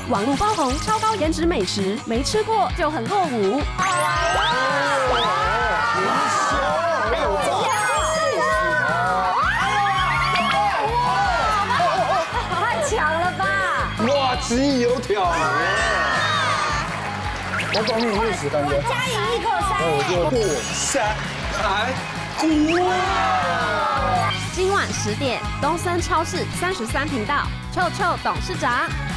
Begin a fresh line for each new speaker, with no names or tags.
网络爆红超高颜值美食，没吃过就很落伍。
太强了吧！
哇，极易油条。我懂你意思，感觉。
加赢1口3。
我就过山排骨。
今晚10点，东森超市33频道，臭臭董事长。